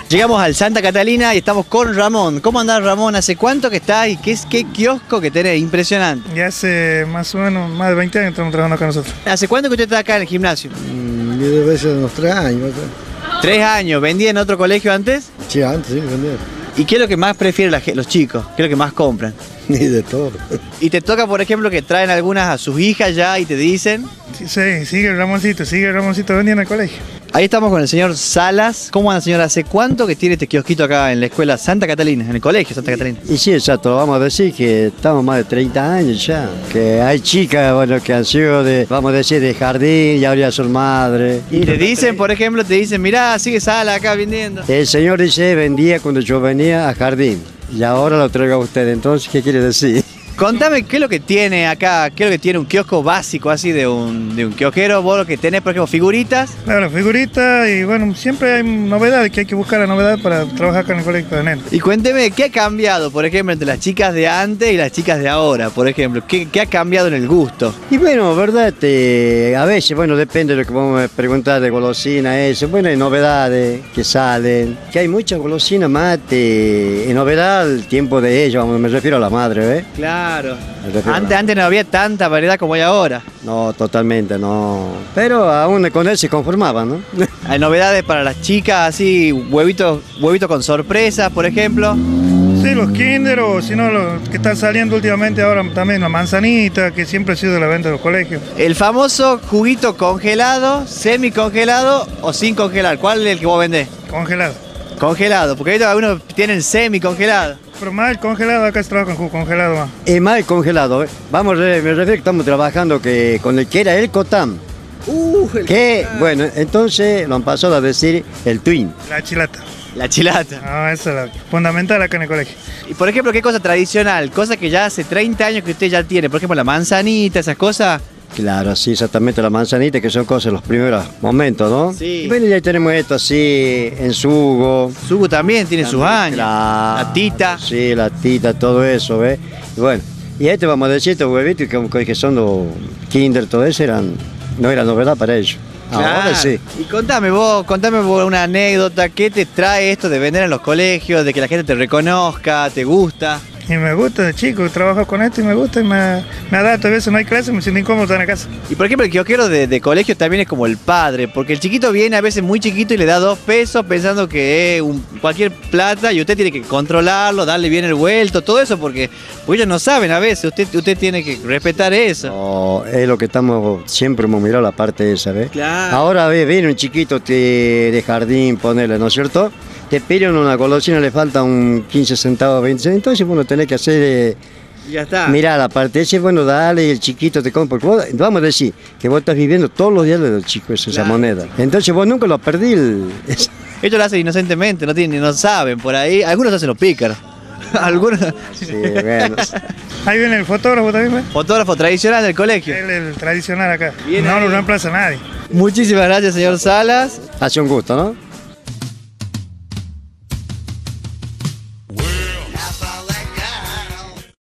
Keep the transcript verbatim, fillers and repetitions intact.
Llegamos al Santa Catalina y estamos con Ramón. ¿Cómo andás, Ramón? ¿Hace cuánto que estás y qué, es, qué kiosco que tenés? Impresionante. Ya hace más o menos más de veinte años estamos trabajando acá nosotros. ¿Hace cuánto que usted está acá en el gimnasio? Mm, yo debe ser unos tres años. ¿Tres años? ¿Vendía en otro colegio antes? Sí, antes sí, vendía. ¿Y qué es lo que más prefieren la, los chicos? ¿Qué es lo que más compran? Y de todo. ¿Y te toca, por ejemplo, que traen algunas a sus hijas ya y te dicen? Sí, sí, sigue el Ramoncito, sigue el Ramoncito vendiendo en el colegio. Ahí estamos con el señor Salas. ¿Cómo anda, señor? ¿Hace cuánto que tiene este kiosquito acá en la escuela Santa Catalina, en el colegio Santa Catalina? Y sí, exacto, lo vamos a decir que estamos más de treinta años ya. Que hay chicas, bueno, que han sido de, vamos a decir, de jardín y ahora ya son madres. Y te dicen, por ejemplo, te dicen, mirá, sigue Salas acá vendiendo. El señor dice, vendía cuando yo venía a jardín y ahora lo traigo a usted, entonces, ¿qué quiere decir? Contame qué es lo que tiene acá, qué es lo que tiene un kiosco básico así de un, de un kiosquero. Vos lo que tenés, por ejemplo, figuritas. Claro, figuritas y bueno, siempre hay novedades, que hay que buscar la novedad para trabajar acá en el colegio de nene. Y cuénteme, ¿qué ha cambiado, por ejemplo, entre las chicas de antes y las chicas de ahora, por ejemplo? ¿Qué, qué ha cambiado en el gusto? Y bueno, verdad, este, a veces, bueno, depende de lo que vamos a preguntar de golosina, eso. Bueno, hay novedades que salen, que hay muchas golosinas más, este, en novedad el tiempo de ellos, vamos, me refiero a la madre, ¿eh? Claro. Antes, antes no había tanta variedad como hay ahora. No, totalmente, no. Pero aún con él se conformaban, ¿no? Hay novedades para las chicas, así, huevitos, huevitos con sorpresas, por ejemplo. Sí, los Kinder o si no, los que están saliendo últimamente ahora también, la manzanita, que siempre ha sido de la venta de los colegios. El famoso juguito congelado, semi-congelado o sin congelar. ¿Cuál es el que vos vendés? Congelado. Congelado, porque ahorita algunos tienen semi-congelado. Pero más el congelado, acá se trabaja con jugo congelado más. Es más el congelado, ¿eh? Vamos, me refiero que estamos trabajando que con el que era el Cotam. Uh, el que, Cotam. Bueno, entonces lo han pasado a decir el Twin. La chilata. La chilata. No, esa es la fundamental acá en el colegio. Y por ejemplo, ¿qué cosa tradicional? Cosa que ya hace treinta años que usted ya tiene. Por ejemplo, la manzanita, esas cosas. Claro, sí, exactamente, la manzanita, que son cosas, los primeros momentos, ¿no? Sí. Y bueno, ya tenemos esto así, en sugo. Sugo también tiene También, sus años. La, la tita. Sí, la tita, todo eso, ¿ves? Y bueno, y este vamos a decir, estos huevitos que, que son los Kinder, todo eso, eran, no era novedad para ellos. Claro. Ahora sí. Y contame vos, contame vos una anécdota, ¿qué te trae esto de vender en los colegios, de que la gente te reconozca, te gusta? Y me gusta de chico, trabajo con esto y me gusta y me, me adapto. A veces no hay clase, me siento incómodo estar en la casa. Y por ejemplo, el kiosquero de, de colegio también es como el padre, porque el chiquito viene a veces muy chiquito y le da dos pesos pensando que es un, cualquier plata y usted tiene que controlarlo, darle bien el vuelto, todo eso, porque, porque ellos no saben a veces, usted, usted tiene que respetar eso. No, es lo que estamos, siempre hemos mirado la parte esa, ¿ves? Claro. Ahora ve, viene un chiquito de, de jardín, ponele, ¿no es cierto? Te piden una golosina, le falta un quince centavos, veinte centavos, entonces bueno, tenés que hacer, eh, Ya está. mirar la parte esa, bueno, dale, y el chiquito te compra, porque vos, vamos a decir, que vos estás viviendo todos los días del chico esa, Claro. esa moneda, entonces vos nunca lo perdí. El, Ellos lo hacen inocentemente, no tienen, no saben por ahí, algunos hacen los pícaros. Algunos. sí, bueno. Ahí viene el fotógrafo también, ¿ves? Fotógrafo tradicional del colegio. Él es el tradicional acá. Bien no ahí. lo reemplaza nadie. Muchísimas gracias, señor Salas. Hace un gusto, ¿no?